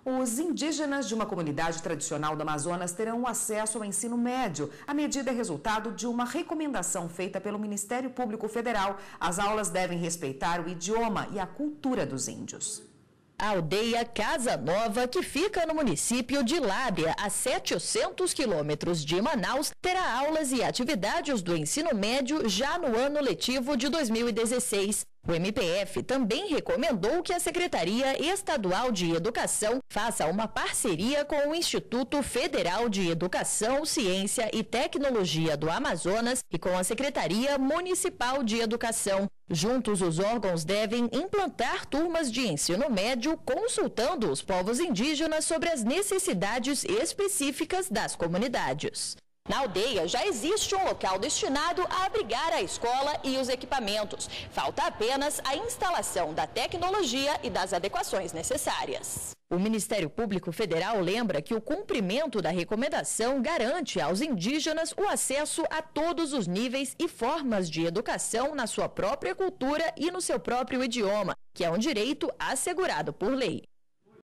Os indígenas de uma comunidade tradicional do Amazonas terão acesso ao ensino médio. A medida é resultado de uma recomendação feita pelo Ministério Público Federal. As aulas devem respeitar o idioma e a cultura dos índios. A aldeia Casa Nova, que fica no município de Lábia, a 700 quilômetros de Manaus, terá aulas e atividades do ensino médio já no ano letivo de 2016. O MPF também recomendou que a Secretaria Estadual de Educação faça uma parceria com o Instituto Federal de Educação, Ciência e Tecnologia do Amazonas e com a Secretaria Municipal de Educação. Juntos, os órgãos devem implantar turmas de ensino médio, consultando os povos indígenas sobre as necessidades específicas das comunidades. Na aldeia já existe um local destinado a abrigar a escola e os equipamentos. Falta apenas a instalação da tecnologia e das adequações necessárias. O Ministério Público Federal lembra que o cumprimento da recomendação garante aos indígenas o acesso a todos os níveis e formas de educação na sua própria cultura e no seu próprio idioma, que é um direito assegurado por lei.